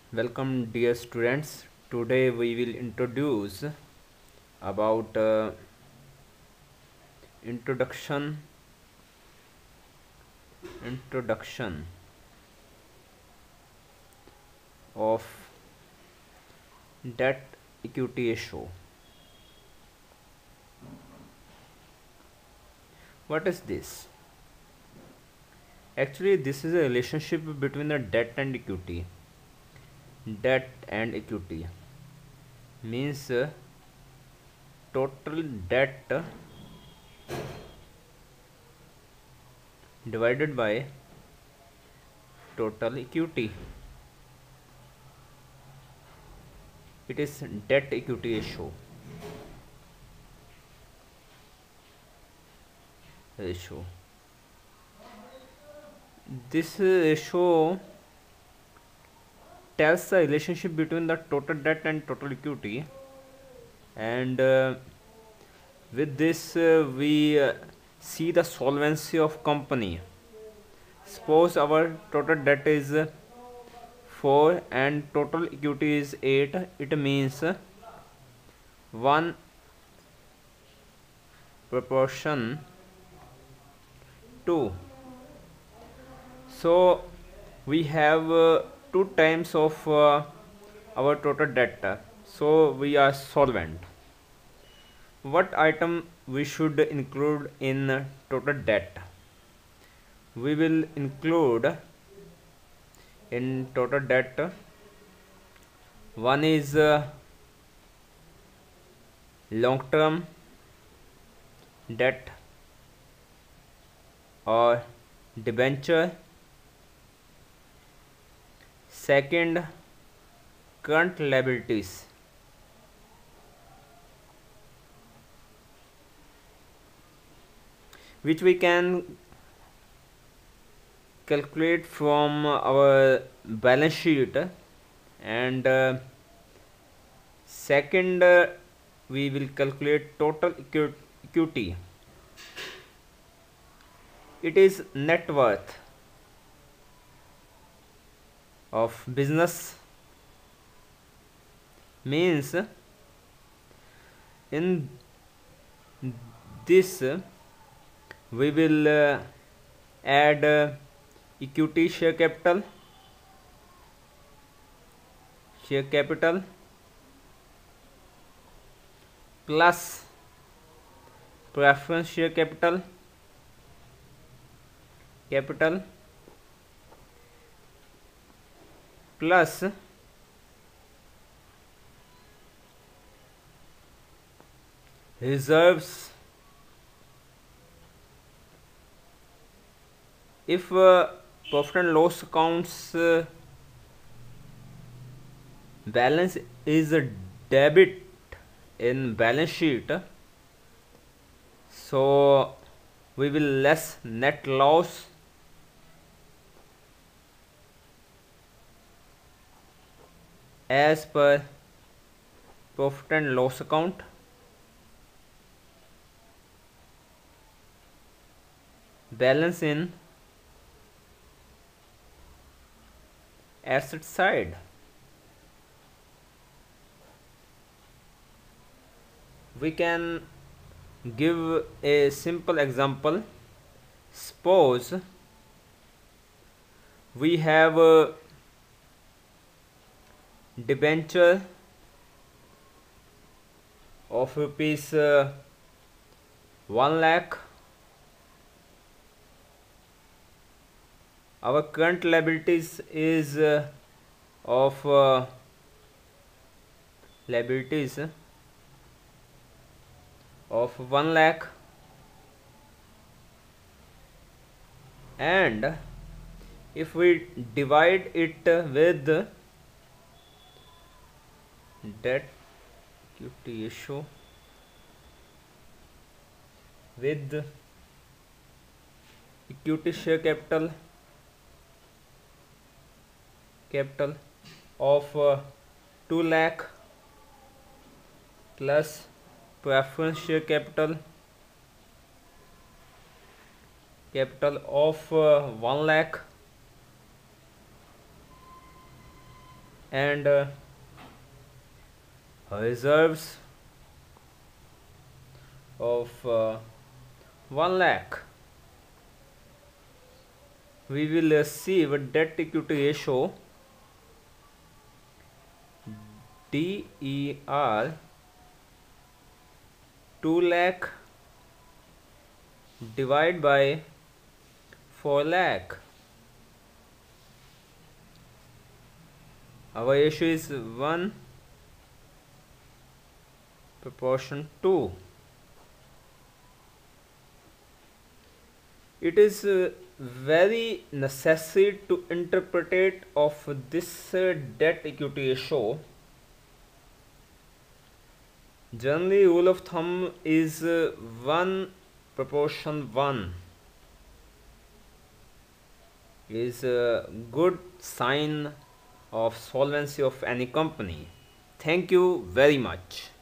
Welcome dear students. Today we will introduce about introduction introduction of debt equity ratio. What is this? Actually, this is a relationship between the debt and equity. Debt and equity means total debt divided by total equity. It is debt equity ratio. This ratio tells the relationship between the total debt and total equity, and with this we see the solvency of company. Suppose our total debt is 4 and total equity is 8. It means 1 proportion 2. So we have 2 times of our total debt, so we are solvent. What item we should include in total debt? We will include in total debt, one is long term debt or debenture. Second, current liabilities. Which we can calculate from our balance sheet, and second, we will calculate total equity. It is net worth of business, means in this we will add equity share capital plus preference share capital plus reserves. If profit and loss accounts balance is a debit in balance sheet, so we will less net loss as per profit and loss account. Balance in asset side. We can give a simple example. Suppose we have a debenture of rupees 1 lakh. Our current liabilities is of liabilities of 1 lakh, and if we divide it with debt equity ratio with equity share capital of 2 lakh plus preference share capital of 1 lakh, and reserves of 1 lakh, we will receive a debt equity ratio DER 2 lakh divided by 4 lakh. Our ratio is 1 proportion 2. It is very necessary to interpret of this debt equity ratio. Generally, rule of thumb is 1 proportion 1 is a good sign of solvency of any company. Thank you very much.